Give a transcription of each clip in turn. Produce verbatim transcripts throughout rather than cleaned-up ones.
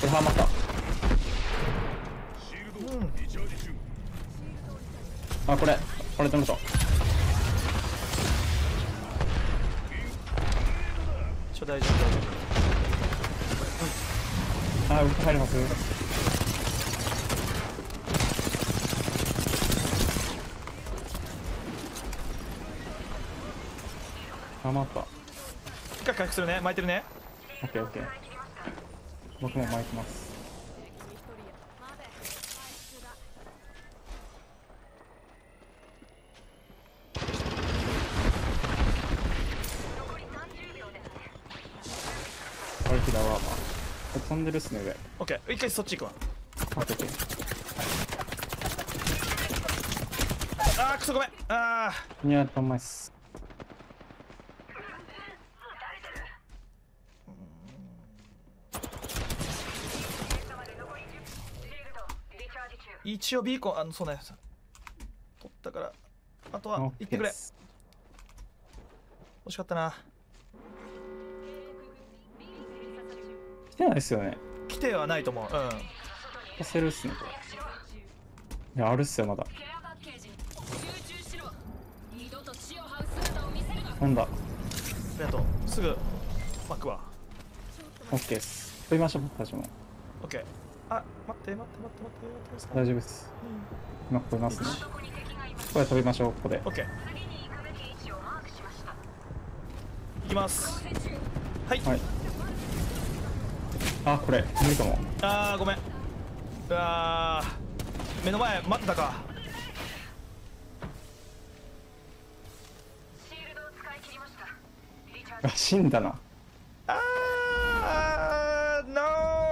手ハマった。 うん。 あ、これこれ止めた。 ちょ大丈夫大丈あ、動き入ります。ハマった。 夫。一回回復するね。巻いてるね。 オッケーオッケー。僕も巻いてます。これ左はまあ飛んでるっすね。上。 オッケー。一回そっち行くわ。 オッケーオッケー。 あークソごめん。あいや、うまいっす。 ー一応ビーコンあのそうね取ったからあとは行ってくれ。惜しかったな。 来てないっすよね。 来てはないと思う。うん。 させるっすねこれ。いや、あるっすよまだ。なんだ。 ありがとう。すぐ巻くわ。 オッケーっす。飛びましょう僕たちも。 オッケー。あ、待って待って待って待って待って。 大丈夫です。今飛びますね。これ飛びましょうここで。 オッケー。行きます。はい。 はい。あ、これ無理かも。 あーごめん。うわー目の前待ってたか。 あ、死んだな。 あーノ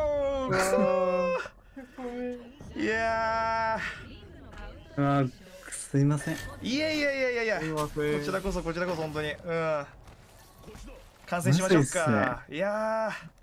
ー。いやあー、すいません。 ーいやいやいやいやいや、こちらこそこちらこそ本当にうん。観戦しましょうか。いやー